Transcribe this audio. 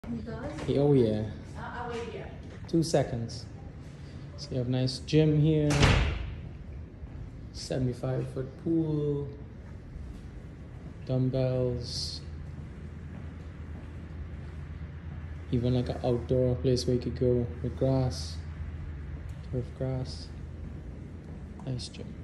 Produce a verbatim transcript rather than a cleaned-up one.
Hey, oh yeah. Two seconds. So you have a nice gym here. seventy-five foot pool. Dumbbells. Even like an outdoor place where you could go with grass. Turf grass. Nice gym.